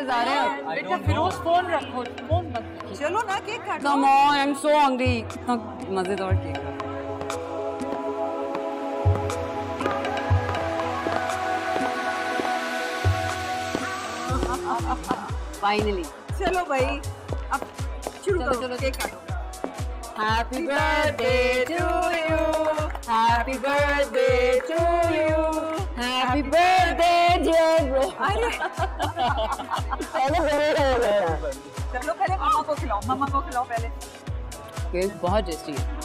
आ रहे हैं। बेटा फिरोज फोन रखो, फोन मत रखो। चलो ना केक काटो। Come on, I am so hungry. कितना मजेदार केक है। फाइनली। चलो भाई अब शुरू करो, केक काटो। Happy birthday to you, happy birthday to you, happy birthday dear bro। अरे चलो पहले मामा को खिलाओ, मामा को खिलाओ पहले। केक बहुत टेस्टी है।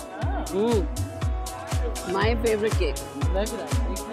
My favourite cake. लग रहा है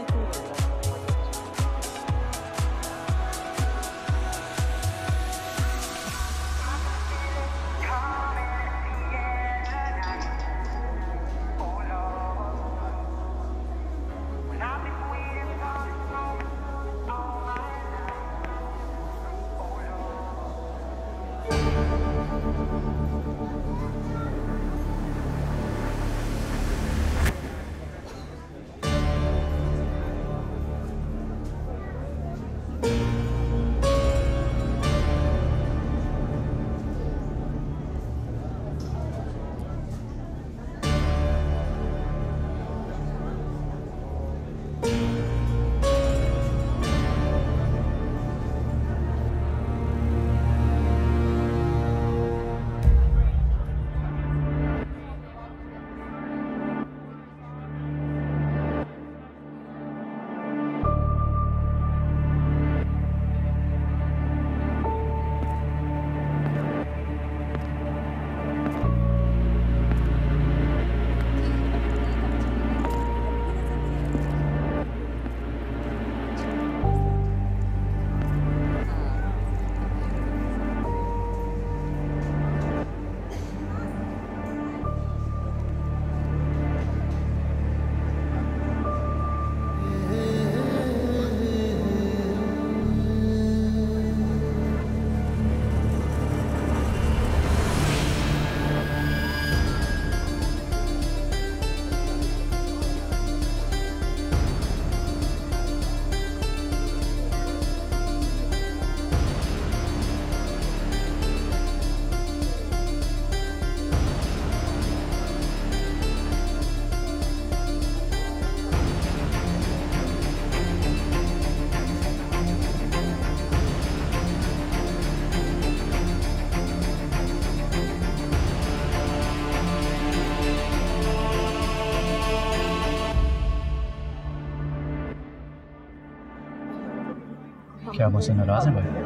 क्या मुझसे नाराज है भाई?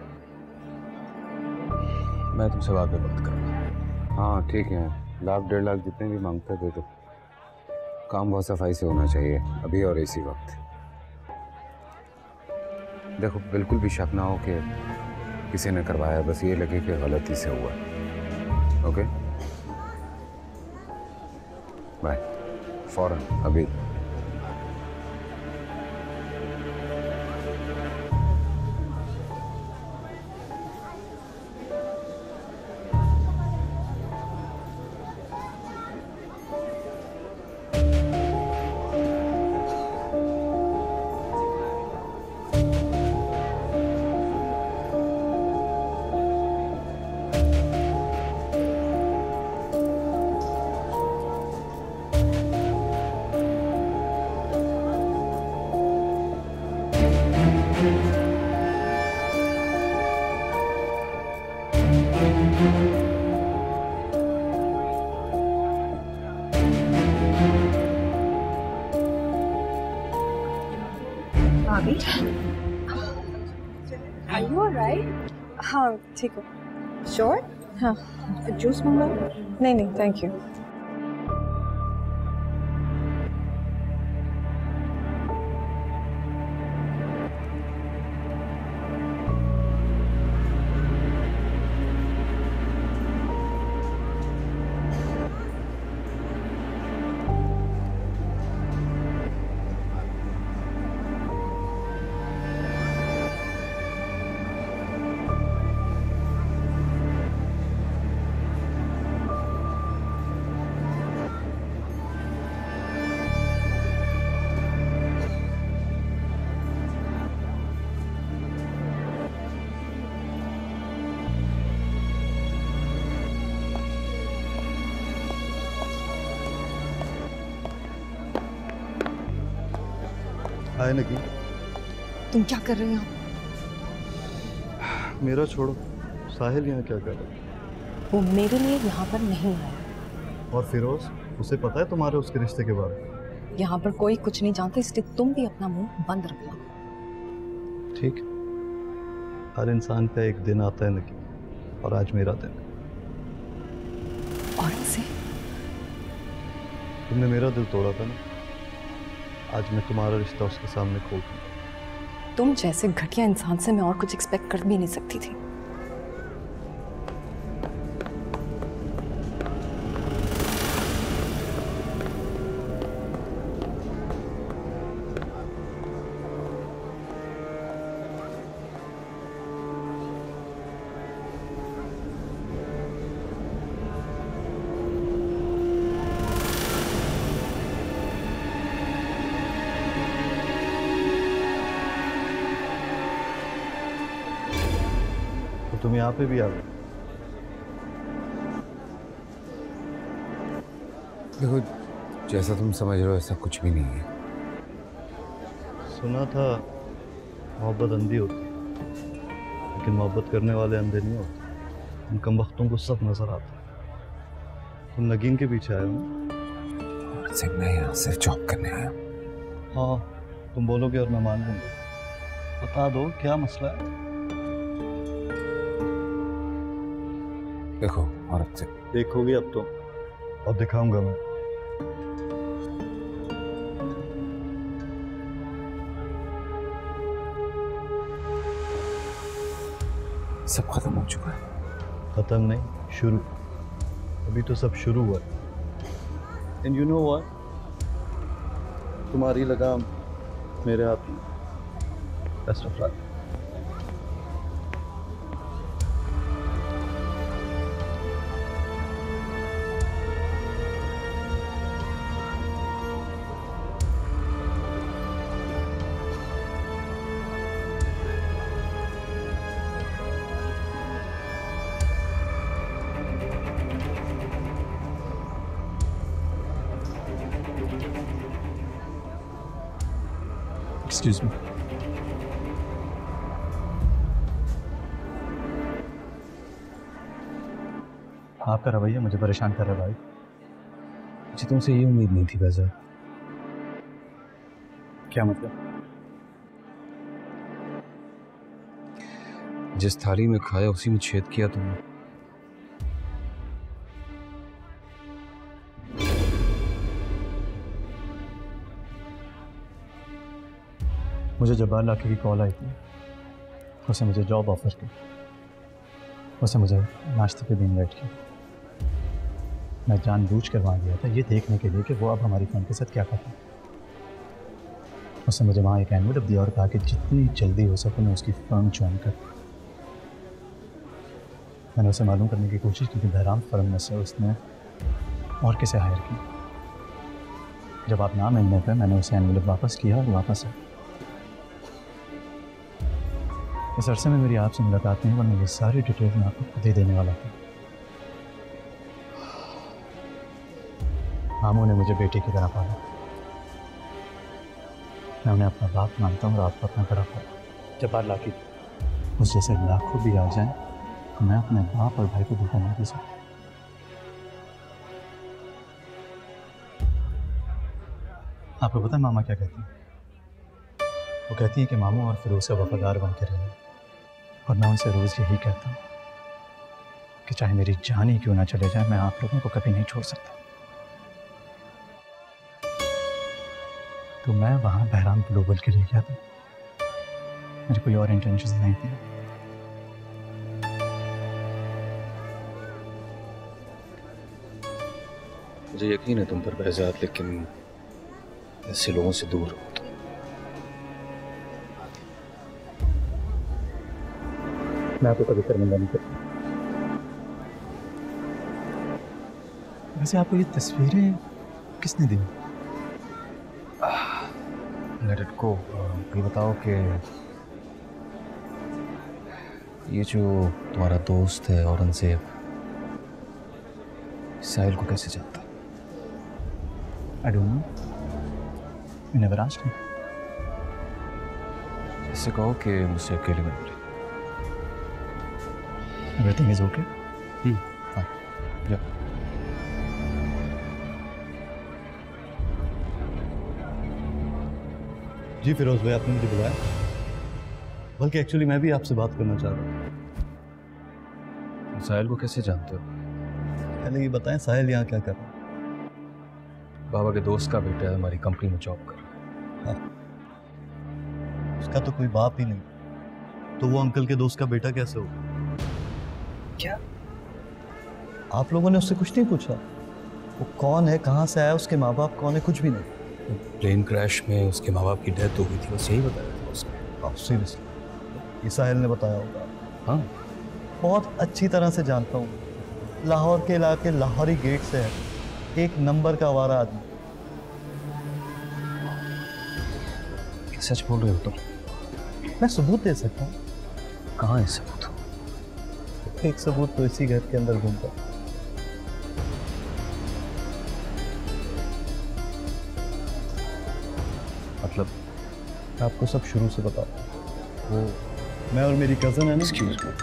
मैं तुमसे बाद में बात करूँगा। हाँ ठीक है, 1,00,000-1,50,000 जितने भी मांगते थे तो काम बहुत सफाई से होना चाहिए अभी और इसी वक्त। देखो बिल्कुल भी शक ना हो कि किसी ने करवाया, बस ये लगे कि गलती से हुआ। ओके बाय, फौरन अभी। हाँ ठीक है। श्योर? हाँ। जूस मंगवाओ? नहीं नहीं थैंक यू। हाय नगीन। तुम क्या कर रहे हो यहाँ? मेरा छोड़ो, साहिल यहाँ क्या कर रहा है? वो मेरे लिए यहाँ पर नहीं आया। और फिरोज, उसे पता है तुम्हारे उसके रिश्ते के बारे में? यहाँ पर कोई कुछ नहीं जानता, इसलिए तुम भी अपना मुंह बंद रखना। ठीक, हर इंसान का एक दिन आता है नगीन, और आज मेरा दिन। और से तुमने मेरा दिल तोड़ा था ना, आज मैं तुम्हारा रिश्ता उसके सामने खोल दूंगा। तुम जैसे घटिया इंसान से मैं और कुछ एक्सपेक्ट कर भी नहीं सकती थी। तुम यहाँ पे भी आ गए। देखो, जैसा तुम समझ रहे हो ऐसा कुछ भी नहीं है। सुना था मोहब्बत अंधी होती है, लेकिन मोहब्बत करने वाले अंधे नहीं होते। उन कम वक्तों को सब नजर आता है। तुम नगीन के पीछे आए हो ना? मैं यहाँ सिर्फ जॉब करने आया। हाँ, तुम बोलोगे और मैं मान लूंगा। बता दो क्या मसला है। देखो, औरत से देखोगे अब तो, और दिखाऊंगा मैं। सब खत्म हो चुका है। खत्म नहीं, शुरू। अभी तो सब शुरू हुआ। एंड यू नो व्हाट, तुम्हारी लगाम मेरे हाथ में। Best of luck. Excuse me. आपका रवैया मुझे परेशान कर रहा है भाई। मुझे तुमसे ये उम्मीद नहीं थी फैसल। क्या मतलब? जिस थाली में खाया उसी में छेद किया तुमने। मुझे जब्बार लाके की कॉल आई थी। उसे मुझे जॉब ऑफर की, उसे मुझे नाश्ते पे भी इन्वाइट किया। मैं जानबूझ कर वहाँ गया था ये देखने के लिए कि वो अब हमारी फर्म के साथ क्या करता है। उसने मुझे वहाँ एक एनवेलप दिया और कहा कि जितनी जल्दी हो सके मैं उसकी फर्म ज्वाइन कर। मैंने उसे मालूम करने की कोशिश की कि बहराम फर्म में से उसने और किसे हायर किया। जब आप ना मिलने पर मैंने उसे एनवेलप वापस किया और वापस आया। इस अरसे में मेरी आपसे मुलाकात नहीं, वरना ये सारी डिटेल मैं आपको दे देने वाला था। मामू ने मुझे बेटे की तरह पाला। मैं उन्हें अपना बाप मानता हूँ और आपको अपना बड़ा पाला। जब बात लाकी उस जैसे लाखों भी आ जाएं तो मैं अपने बाप और भाई को धोखा नहीं दे सकता। आपको पता है मामा क्या कहती हैं? वो कहती हैं कि मामू और फिरोज का वफादार बन के रहना। और मैं उनसे रोज़ यही कहता हूँ कि चाहे मेरी जान ही क्यों ना चले जाए, मैं आप लोगों को कभी नहीं छोड़ सकता। तो मैं वहाँ बहराम ग्लोबल के लिए गया था। मेरे कोई और इंटेंशन नहीं थे। मुझे यकीन है तुम पर फैसल, लेकिन ऐसे लोगों से दूर रहो। मैं आपको कभी शर्मिंदा नहीं करता। वैसे आपको ये तस्वीरें किसने दी? Let it go. ये बताओ कि ये जो तुम्हारा दोस्त है औरंगजेब, साहिल को कैसे जानता? I don't know, you never asked me. इससे कहो कि मुझसे अकेले में मिले। Everything is okay? हाँ, जा। जी फिरोज भाई, आपने मुझे बुलाया? बल्कि एक्चुअली मैं भी आपसे बात करना चाह रहा हूँ। साहिल को कैसे जानते हो? पहले ये बताएं, साहिल यहाँ क्या कर रहा है? बाबा के दोस्त का बेटा है, हमारी कंपनी में जॉब कर रहा है। हाँ। उसका तो कोई बाप ही नहीं, तो वो अंकल के दोस्त का बेटा कैसे होगा? क्या? आप लोगों ने उससे कुछ नहीं पूछा? वो कौन है, कहाँ से आया, उसके माँ बाप कौन है, कुछ भी नहीं? प्लेन क्रैश में उसके माँ बाप की डेथ हो गई थी, बस यही बताया था उसने। सीरियसली? ये साहिल ने बताया होगा? हाँ, बहुत अच्छी तरह से जानता हूँ। लाहौर के इलाके लाहौरी गेट से है, एक नंबर का आवारा आदमी। सच बोल रहे हो तुम? मैं सबूत दे सकता हूँ। कहाँ है सबूत? एक सबूत तो इसी घर के अंदर घूमता। मतलब? आपको सब शुरू से बता। वो मैं और मेरी कजन है ना। Excuse me.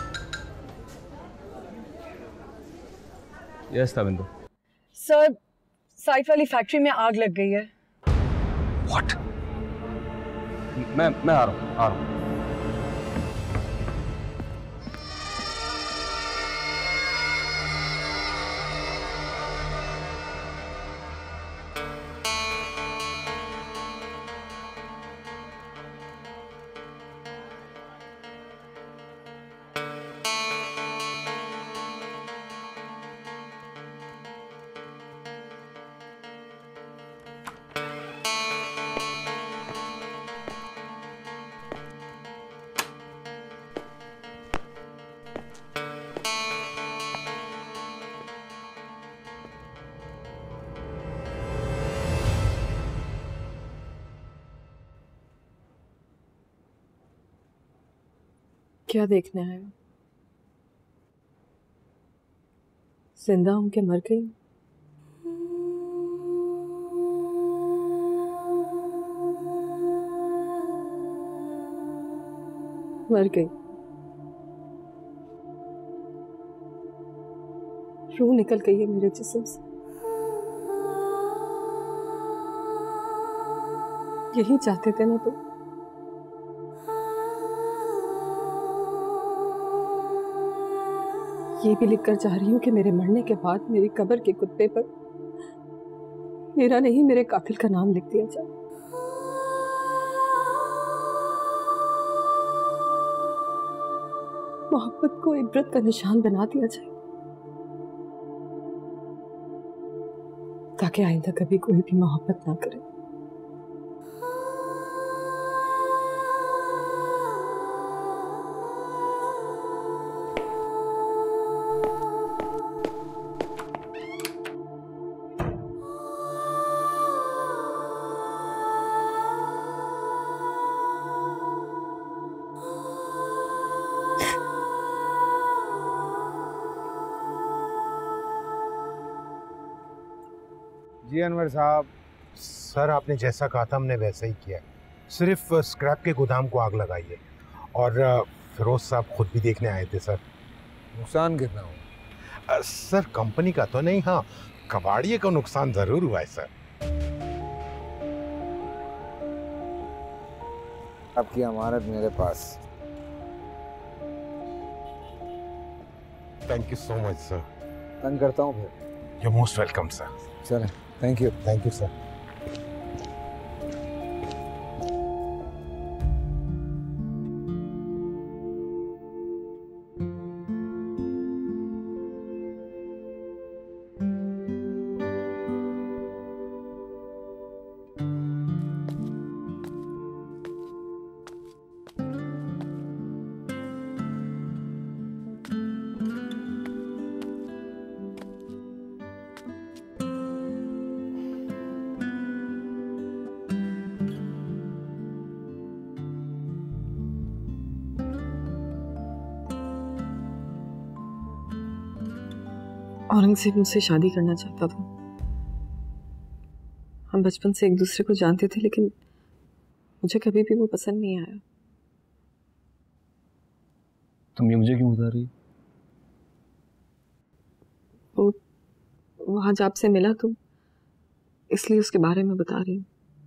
यस तविंदु। सर, साइट वाली फैक्ट्री में आग लग गई है। व्हाट? मैं आ रहा हूँ। क्या देखना है? जिंदा हूं कि मर गई? मर गई। रूह निकल गई है मेरे जिस्म से। यही चाहते थे ना तुम? ये भी लिख कर जा रही हूँ कि मेरे मरने के बाद मेरी कब्र के कुत्ते पर मेरा नहीं, मेरे कातिल का नाम लिख दिया जाए। मोहब्बत को इबरत का निशान बना दिया जाए, ताकि आइंदा कभी कोई भी मोहब्बत ना करे। जी अनवर साहब, सर आपने जैसा कहा था हमने वैसा ही किया। सिर्फ स्क्रैप के गोदाम को आग लगाई है और फिरोज साहब खुद भी देखने आए थे सर। नुकसान कितना हुआ? सर कंपनी का तो नहीं, हाँ कबाड़िए का नुकसान जरूर हुआ है सर। आपकी अमानत मेरे पास। Thank you so much sir. तंग करता हूँ फिर? You most welcome sir. चलें, thank you. Thank you sir. Aurangzeb मुझसे शादी करना चाहता था। हम बचपन से एक दूसरे को जानते थे, लेकिन मुझे कभी भी वो पसंद नहीं आया। तुम ये मुझे क्यों बता रही? वो वहां जब आपसे मिला तो इसलिए उसके बारे में बता रही हूँ।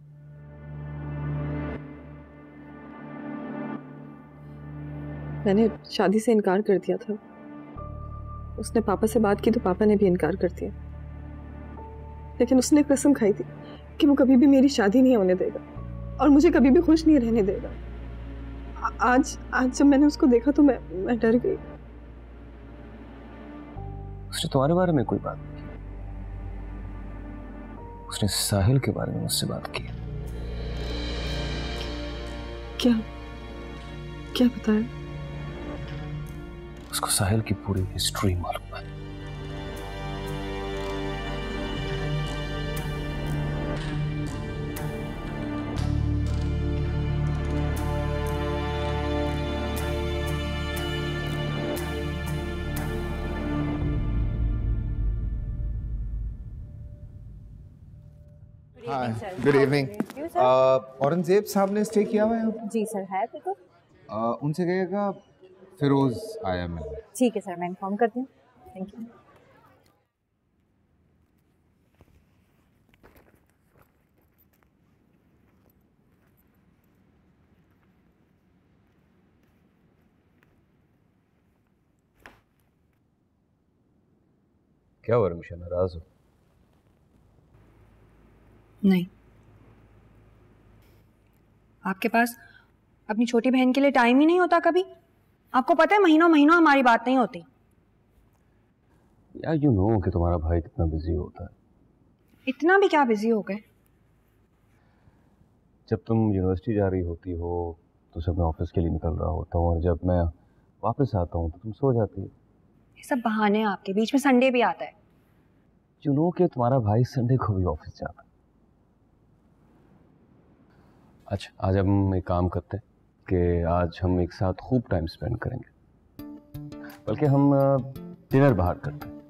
मैंने शादी से इनकार कर दिया था। उसने पापा से बात की तो पापा ने भी इनकार कर दिया, लेकिन उसने कसम खाई थी कि वो कभी भी मेरी शादी नहीं होने देगा और मुझे कभी भी खुश नहीं रहने देगा। आज जब मैंने उसको देखा तो मैं डर गई। उसने तुम्हारे बारे में कोई बात नहीं की? उसने साहिल के बारे में मुझसे बात की? क्या क्या बताया? उसको साहिल की पूरी हिस्ट्री मालूम है। Good evening. औरंगजेब साहब ने स्टे किया हुआ है यहाँ? जी सर, है तो उनसे कहिएगा फिरोज आया मिलने। ठीक है सर, मैं इन्फॉर्म करती हूँ। Thank you. क्या हुआ रमीशा, नाराज हो? नहीं, आपके पास अपनी छोटी बहन के लिए टाइम ही नहीं होता कभी? आपको पता है महीनों महीनों हमारी बात नहीं होती। यार यू नो कि तुम्हारा भाई कितना बिजी होता है। इतना भी क्या बिजी हो गए? जब तुम यूनिवर्सिटी जा रही होती हो तो जब मैं ऑफिस के लिए निकल रहा होता हूँ और जब मैं वापस आता हूँ तो तुम सो जाती हो। ये सब बहाने हैं आपके, बीच में संडे भी आता है। यू नो कि तुम्हारा भाई संडे को भी ऑफिस जाता है। अच्छा, आज हम एक काम करते हैं कि आज हम एक साथ खूब टाइम स्पेंड करेंगे, बल्कि हम डिनर बाहर करते हैं।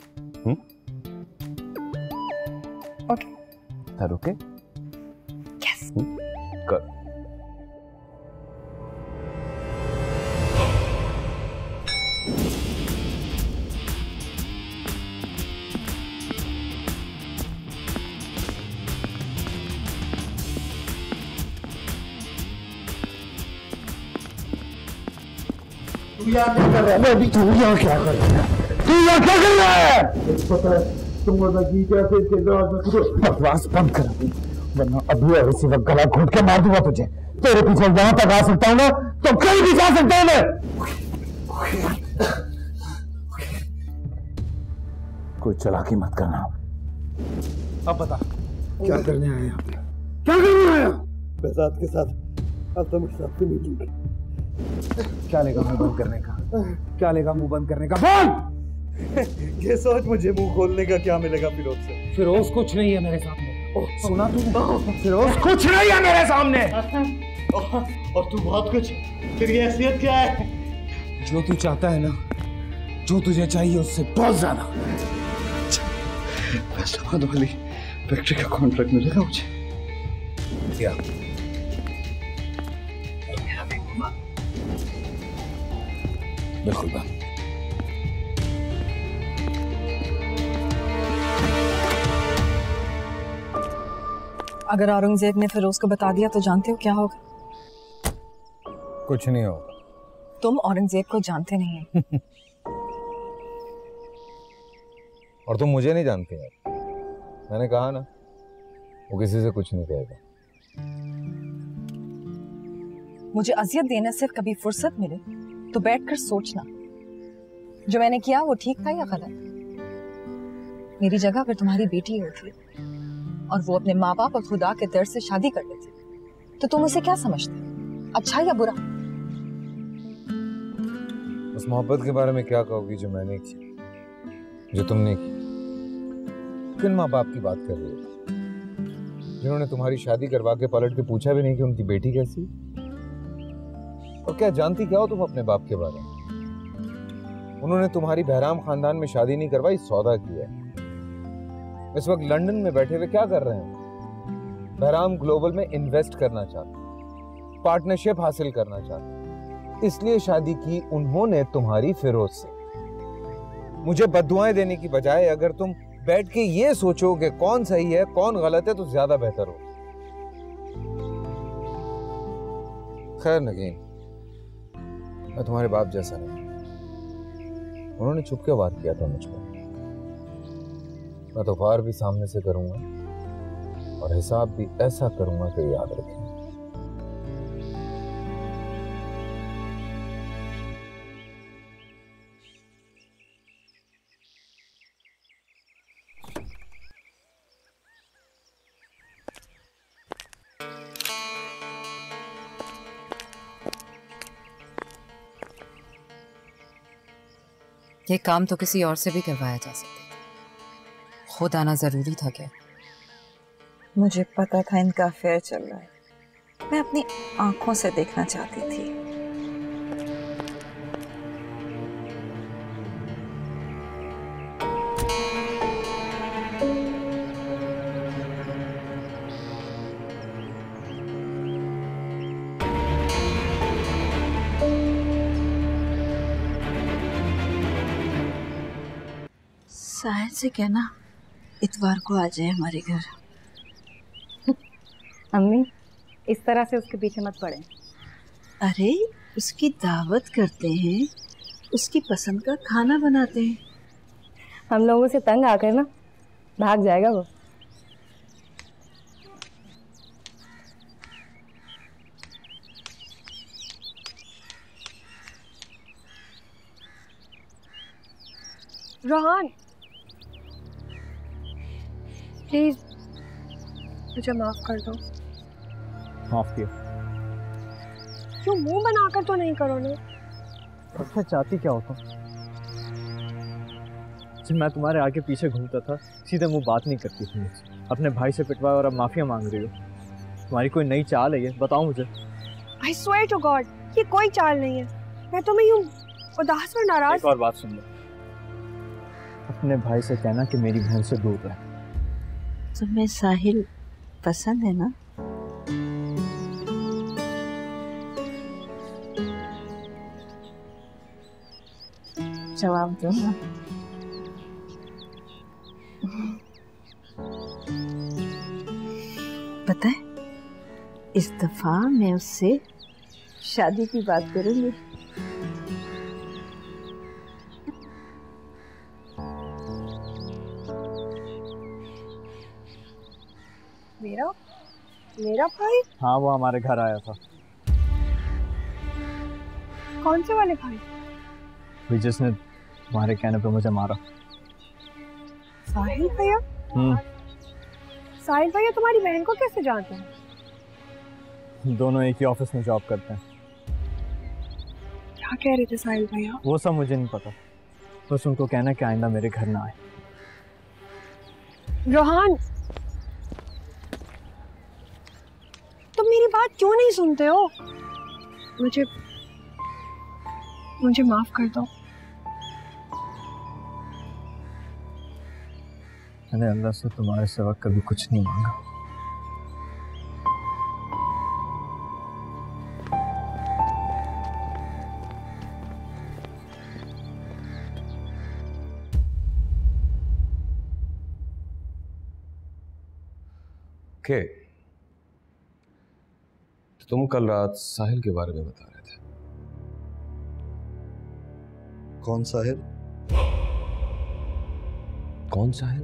ओके। Sir okay? यस। कर। तू यहाँ क्या कर रहा है? अभी तू यहाँ क्या कर रहा है? तू यहाँ क्या कर रहा है? पता है तुम नगीन कैसे के दौरान में तुझे बकवास बंद कर दी, वरना अभी और इसी वक्त गला घोट के मार दूंगा तुझे। तेरे पीछे यहाँ तक आ सकता हूँ ना, तो कहीं भी जा सकता हूँ मैं। कोई चालाकी मत करना। अब बता क्या करने आया यहाँ पे? क्या करने आया? बेसात के साथ अल्तमश साहब से मीटिंग। क्या लेगा मुंह बंद करने का? क्या लेगा मुंह बंद करने का? बोल! ये सोच मुझे मुंह खोलने का क्या मिलेगा फिरोज से? फिरोज कुछ नहीं है मेरे सामने। सुना तू? फिरोज कुछ नहीं है मेरे सामने। और तू बहुत कुछ। तेरी हैसियत क्या है? जो तू चाहता है ना, जो तुझे चाहिए उससे बहुत ज्यादा। फैसलाबाद वाली फैक्ट्री का कॉन्ट्रैक्ट मिलेगा मुझे? क्या? बिल्कुल बात। अगर औरंगजेब ने फिरोज को बता दिया तो जानते हो क्या होगा? कुछ नहीं होगा। तुम औरंगजेब को जानते नहीं हो। और तुम मुझे नहीं जानते यार। मैंने कहा ना, वो किसी से कुछ नहीं कहेगा। मुझे अजियत देने से कभी फुर्सत मिले तो बैठकर सोचना जो मैंने किया वो ठीक था या गलत। मेरी जगह पर तुम्हारी बेटी होती और वो अपने माँ बाप और खुदा के दर से शादी कर लेते तो तुम उसे क्या समझते, अच्छा या बुरा? उस मोहब्बत के बारे में क्या कहोगी जो मैंने की, जो तुमने की? किन माँ बाप की बात कर रही हो जिन्होंने तुम्हारी शादी करवा के पलट के पूछा भी नहीं कि उनकी बेटी कैसी? और क्या जानती क्या हो तुम अपने बाप के बारे में? उन्होंने तुम्हारी बहराम खानदान में शादी नहीं करवाई, सौदा किया। इस वक्त लंदन में बैठे हुए क्या कर रहे हैं? बहराम ग्लोबल में इन्वेस्ट करना चाहते, पार्टनरशिप हासिल करना चाहते। इसलिए शादी की उन्होंने तुम्हारी फिरोज से। मुझे बद्दुआएं देने की बजाय अगर तुम बैठ के ये सोचो कि कौन सही है कौन गलत है तो ज्यादा बेहतर हो। खैर नगीन, मैं तुम्हारे बाप जैसा नहीं, उन्होंने छुप के वार किया था मुझको। मैं तो वार भी सामने से करूंगा और हिसाब भी ऐसा करूंगा कि याद रखें। ये काम तो किसी और से भी करवाया जा सकता। खुद आना जरूरी था क्या? मुझे पता था इनका अफेयर चल रहा है, मैं अपनी आंखों से देखना चाहती थी। साहिल से कहना इतवार को आ जाए हमारे घर। अम्मी, इस तरह से उसके पीछे मत पड़े। अरे उसकी दावत करते हैं, उसकी पसंद का खाना बनाते हैं। हम लोगों से तंग आकर ना भाग जाएगा वो। रोहन, प्लीज मुझे माफ कर दो। माफ किया। क्यों मुंह बनाकर तो नहीं करोगे? अच्छा चाहती क्या होता? जब मैं तुम्हारे आगे पीछे घूमता था सीधे मुंह बात नहीं करती थी मुझसे। अपने भाई से पिटवाया और अब माफिया मांग रही हो। तुम्हारी कोई नई चाल है ये? बताओ मुझे। I swear to God, ये कोई चाल नहीं है। मैं तुम्हें यूं उदास और नाराज। एक और बात सुन लो, अपने भाई से कहना कि मेरी बहन से दूर रहे। तुम्हें साहिल पसंद है ना? जवाब दो ना। पता है, इस दफा मैं उससे शादी की बात करूंगी। मेरा भाई? हाँ, वो हमारे घर आया था। कौन से वाले भाई? वही जिसने तुम्हारे कहने पे मुझे मारा। साहिल भैया? साहिल भैया तुम्हारी बहन को कैसे जानते हैं? दोनों एक ही ऑफिस में जॉब करते हैं। क्या कह रहे थे साहिल भैया? वो सब मुझे नहीं पता, बस उनको कहना कि आइंदा मेरे घर ना आए। रोहन, तुम मेरी बात क्यों नहीं सुनते हो? मुझे माफ कर दो। मैंने अल्लाह से तुम्हारे सिवा कभी कुछ नहीं मांगा। ओके, तुम कल रात साहिल के बारे में बता रहे थे। कौन साहिल? कौन साहिल?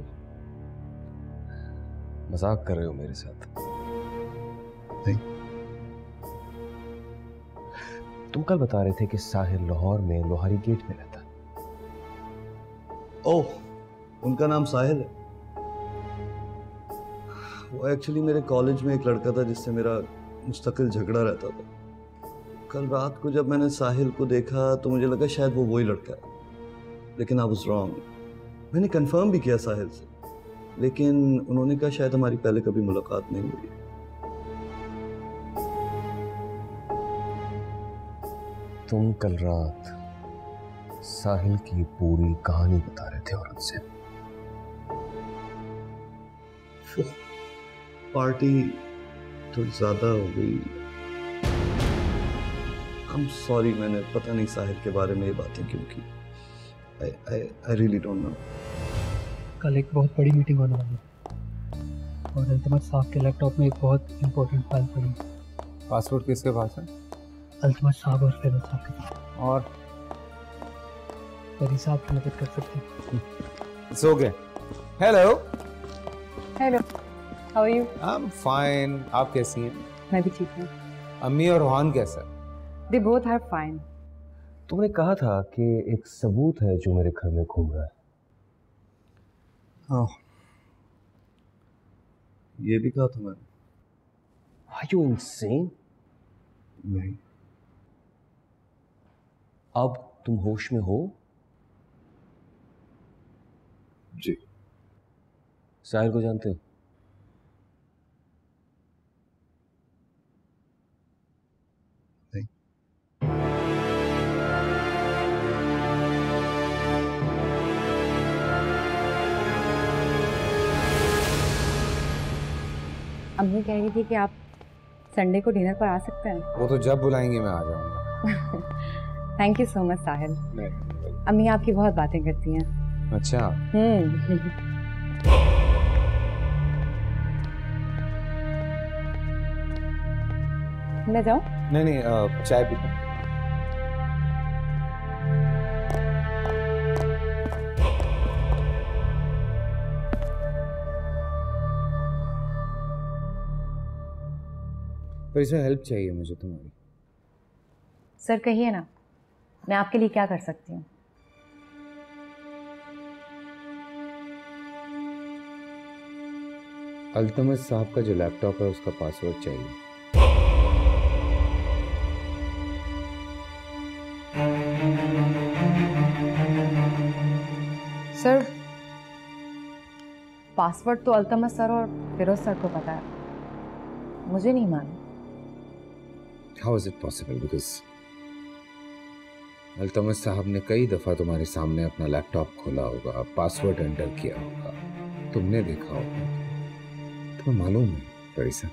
मजाक कर रहे हो मेरे साथ? नहीं। तुम कल बता रहे थे कि साहिल लाहौर में लोहारी गेट में रहता है। ओह, उनका नाम साहिल है। वो एक्चुअली मेरे कॉलेज में एक लड़का था जिससे मेरा मुस्तकिल झगड़ा रहता था। कल रात को जब मैंने साहिल को देखा तो मुझे लगा शायद वो वही लड़का है, लेकिन आई वाज रॉन्ग। मैंने कंफर्म भी किया साहिल से, लेकिन उन्होंने कहा शायद हमारी पहले कभी मुलाकात नहीं हुई। तुम कल रात साहिल की पूरी कहानी बता रहे थे औरत से। पार्टी थोड़ी ज्यादा हो गई। I'm sorry, मैंने पता नहीं साहिल के बारे में ये बातें क्यों की। I really don't know. कल एक बहुत बड़ी मीटिंग होने वाली है और अल्तमश साहब के लैपटॉप में एक बहुत इम्पोर्टेंट फाइल पड़ी। पासवर्ड किसके पास है? अल्तमश साहब और फैसल साहब के पास। और परी साहब की मदद कर सकते हैं। It's okay. Hello. Hello, how are you? I'm fine. आप कैसी हैं? मैं भी ठीक हूँ। अम्मी और रोहान कैसा है? They both are fine. तुमने कहा था कि एक सबूत है जो मेरे घर में घूम रहा है। हाँ, ये भी कहा था मैंने। Are you insane? नहीं। अब तुम होश में हो? जी। साहिल को जानते हो? नहीं। अम्मी कह रही थी कि आप संडे को डिनर पर आ सकते हैं। वो तो जब बुलाएंगे मैं आ जाऊंगा। Thank you so much Sahil. अम्मी आपकी बहुत बातें करती हैं। अच्छा। मैं जाऊं? नहीं, चाय पीता। पर इसमें हेल्प चाहिए मुझे तुम्हारी। सर कहिए ना, मैं आपके लिए क्या कर सकती हूँ? अल्तमश साहब का जो लैपटॉप है उसका पासवर्ड चाहिए। सर, पासवर्ड तो अल्तमश सर और फिरोज सर को पता है, मुझे नहीं मालूम। How is it possible? Because Altamash साहब ने कई दफा तुम्हारे सामने अपना लैपटॉप खोला होगा, पासवर्ड एंटर किया होगा, तुमने देखा होगा, तुम्हें मालूम है परिसा।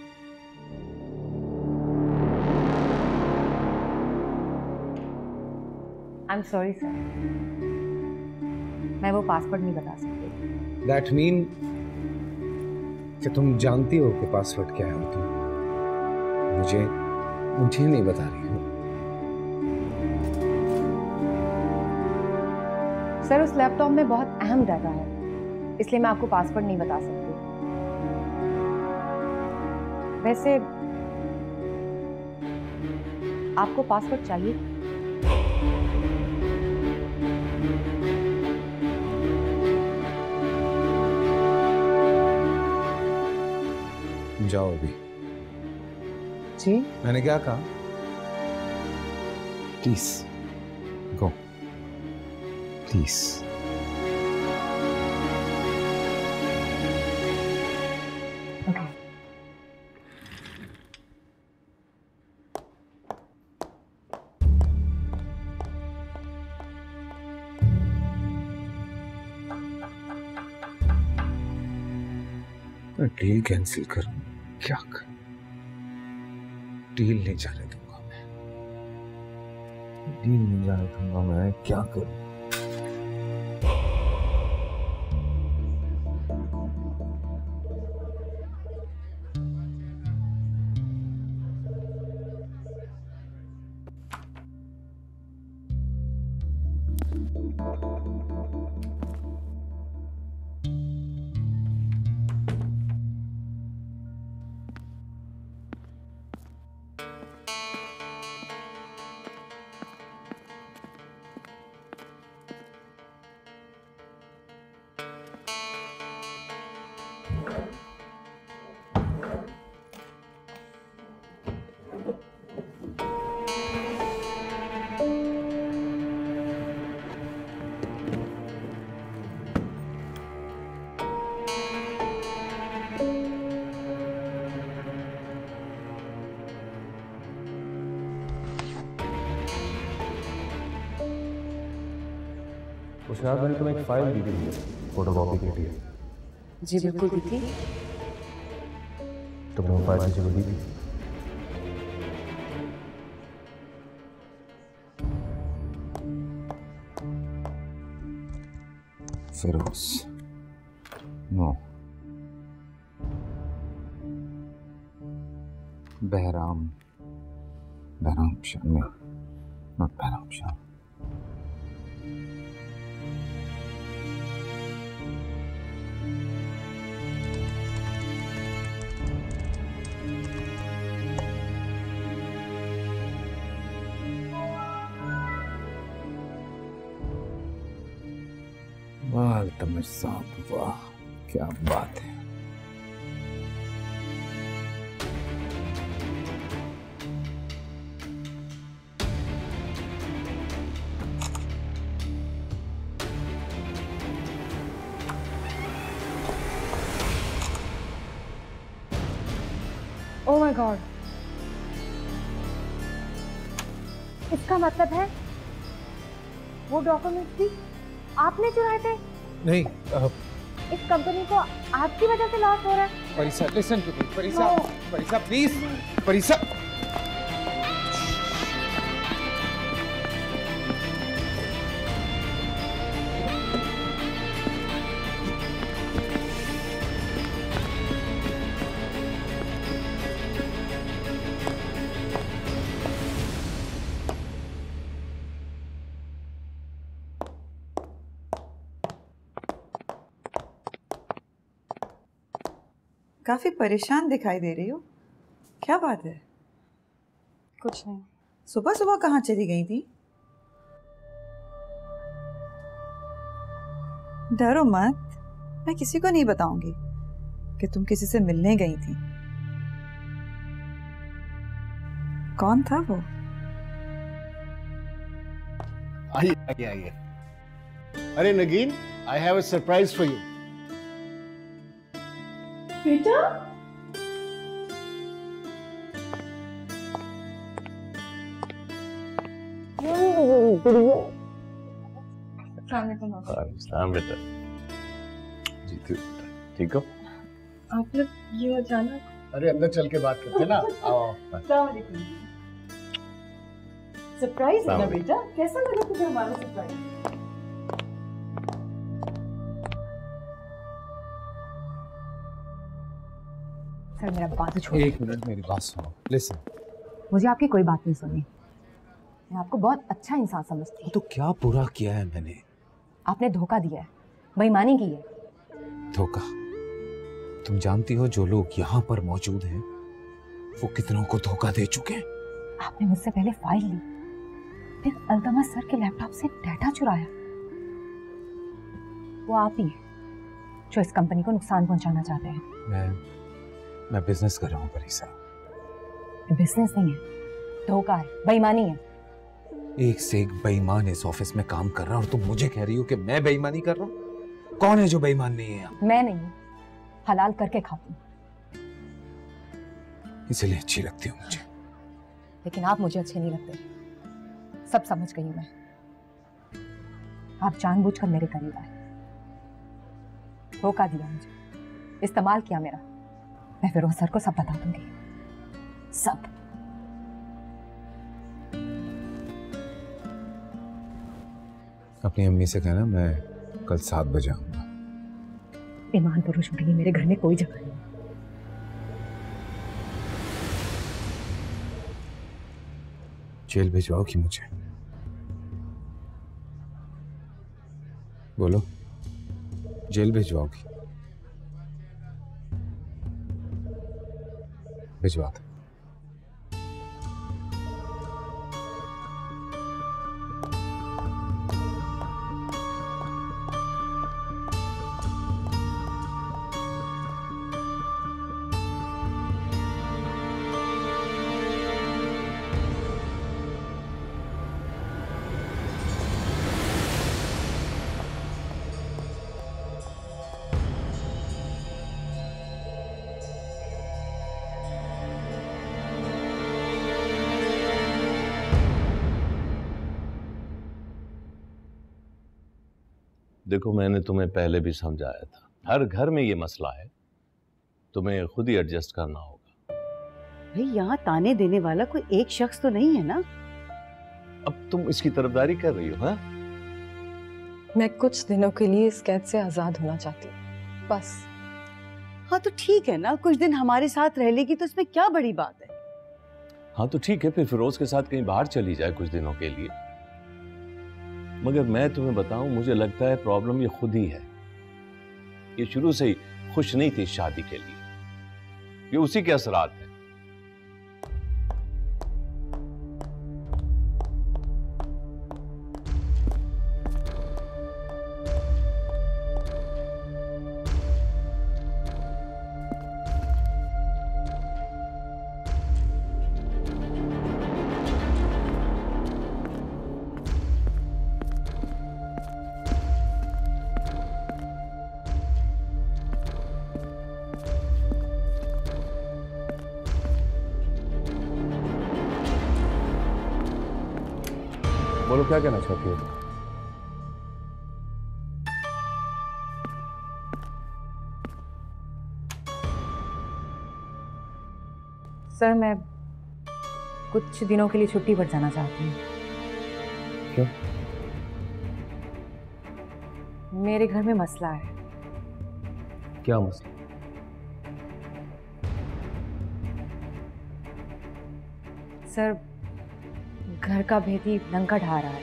I'm sorry सर, मैं वो पासवर्ड नहीं बता सकती। That mean कि तुम जानती हो कि पासवर्ड क्या है, तुम मुझे नहीं बता रही हो। सर, उस लैपटॉप में बहुत अहम डाटा है, इसलिए मैं आपको पासवर्ड नहीं बता सकती। वैसे आपको पासवर्ड चाहिए? जाओ अभी। जी? मैंने क्या कहा? Please go, please. Okay. Deal cancel करूं, क्या करूं? डील नहीं जाने दूंगा मैं, डील नहीं जाने दूंगा मैं, क्या करूं? उस रात मैंने तुम्हें एक फाइल दी थी फोटोकॉपी के लिए। जी बिल्कुल दी थी। तुमने वो फाइल मुझे दी थी? Firoz, no, Bahram, Bahram Shah, not Bahram Shah. वाह अल्तमश साहब, वाह क्या बात है। ओह माय गॉड, इसका मतलब है वो डॉक्यूमेंट्स भी आपने चुराए थे? नहीं, इस कंपनी को आपकी वजह से लॉस हो रहा है। Parisa, listen to me, Parisa, Parisa please, Parisa. काफी परेशान दिखाई दे रही हो, क्या बात है? कुछ नहीं। सुबह सुबह कहाँ चली गई थी? डरो मत, मैं किसी को नहीं बताऊंगी कि तुम किसी से मिलने गई थी। कौन था वो? आइए आइए आइए। अरे Nageen, I have a surprise for you. बेटा, बेटा जी, ठीक हो? आप लोग ये अचानक? अरे अंदर चल के बात करते ना, आओ। सरप्राइज है ना बेटा? कैसा लगा तुझे हमारा सरप्राइज? सर मेरा बात छोड़ो। एक मिनट मेरी बात सुनो, लिसन। मुझे आपकी कोई बात नहीं सुननी। मैं आपको बहुत अच्छा इंसान समझती हूँ। तो क्या बुरा किया है मैंने? आपने धोखा दिया है, बेईमानी की है। धोखा? तुम जानती हो जो लोग यहाँ पर मौजूद हैं वो कितनों को धोखा दे चुके हैं। आपने मुझसे पहले फाइल ली, फिर अल्तमश सर के लैपटॉप से डाटा चुराया। वो आप ही हैं जो इस कंपनी को नुकसान पहुंचाना चाहते हैं। मैं बिजनेस कर रहा हूँ परिसा। बिजनेस नहीं है, धोखा है, बेईमानी है। एक से एक बेईमान इस ऑफिस में काम कर रहा है और तुम मुझे कह रही हो कि मैं बेईमानी कर रहा हूँ? कौन है जो बेईमान नहीं है यहाँ? मैं नहीं हूँ, हलाल करके खाती हूँ। इसलिए अच्छी लगती हो मुझे। लेकिन आप मुझे अच्छे नहीं लगते, सब समझ गई मैं। आप जानबूझकर मेरे करीब आए, धोखा दिया मुझे, इस्तेमाल किया मेरा। मैं फिरोज सर को सब बता दूंगी, सब। अपनी अम्मी से कहना मैं कल 7 बजे आऊंगा। ईमान पुरुष के लिए मेरे घर में कोई जगह नहीं। जेल भिजवाओगी मुझे? बोलो, जेल भिजवाओगी? भिजवा दो। देखो, मैंने तुम्हें पहले भी समझाया था, हर घर में ये मसला है, तुम्हें खुद ही एडजस्ट करना होगा। भाई यहाँ ताने देने वाला कोई एक शख्स तो नहीं है ना? अब तुम इसकी तरफदारी कर रही हो? हाँ, मैं कुछ दिनों के लिए इस कैद से आजाद होना चाहती हूँ, बस। हाँ तो ठीक है ना, कुछ दिन हमारे साथ रह लेगी तो इसमें क्या बड़ी बात है। हाँ तो ठीक है, फिर फिरोज के साथ कहीं बाहर चली जाए कुछ दिनों के लिए। मगर मैं तुम्हें बताऊं, मुझे लगता है प्रॉब्लम ये खुद ही है। ये शुरू से ही खुश नहीं थी शादी के लिए, ये उसी के असरात हैं। बोलो क्या कहना चाहती हो? सर मैं कुछ दिनों के लिए छुट्टी पर जाना चाहती हूँ। क्यों? मेरे घर में मसला है। क्या मसला? सर घर का भेदी लंका ढा रहा है।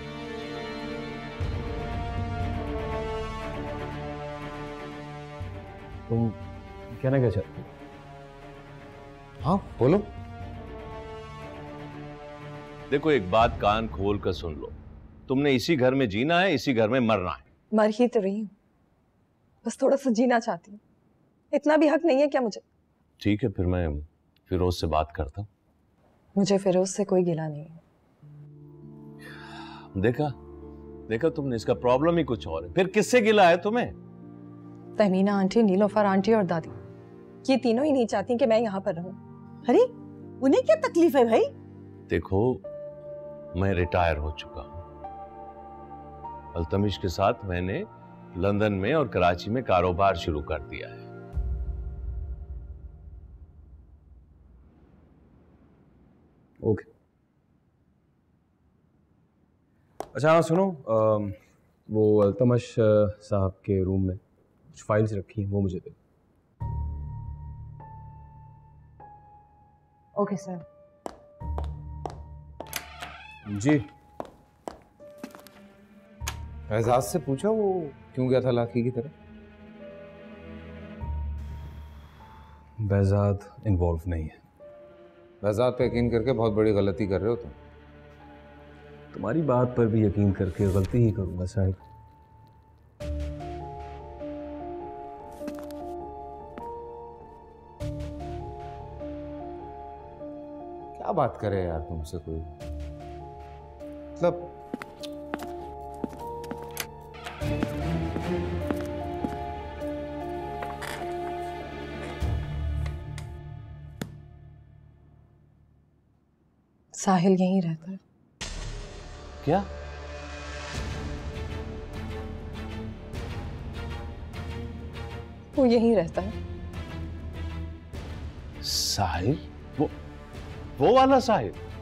तुम कहना क्या चाहते हो? हाँ बोलो। देखो एक बात कान खोल कर सुन लो, तुमने इसी घर में जीना है, इसी घर में मरना है। मर ही तो रही हूँ, बस थोड़ा सा जीना चाहती हूँ। इतना भी हक नहीं है क्या मुझे? ठीक है, फिर मैं फिरोज से बात करता हूँ। मुझे फिरोज से कोई गिला नहीं है। देखा देखा तुमने, इसका प्रॉब्लम ही कुछ और है। फिर किससे गिला है तुम्हें? तहमीना आंटी, नीलोफर आंटी और दादी, ये तीनों ही नहीं चाहती कि मैं यहाँ पर रहूं। अरे उन्हें क्या तकलीफ है भाई? देखो मैं रिटायर हो चुका हूं। अल्तमिश के साथ मैंने लंदन में और कराची में कारोबार शुरू कर दिया है। ओके। अच्छा हाँ सुनो, वो अल्तमश साहब के रूम में कुछ फाइल्स रखी हैं, वो मुझे दे। Okay sir. जी एजाज से पूछा वो क्यों गया था लाठी की तरह? बेजाद इन्वॉल्व नहीं है। बेजाद पे यकीन करके बहुत बड़ी गलती कर रहे हो तुम। तुम्हारी बात पर भी यकीन करके गलती ही करूंगा साहिल। क्या बात करे यार तुमसे कोई, मतलब साहिल यहीं रहता है। क्या? वो यहीं रहता है। साहिल? वो वाला साहिल?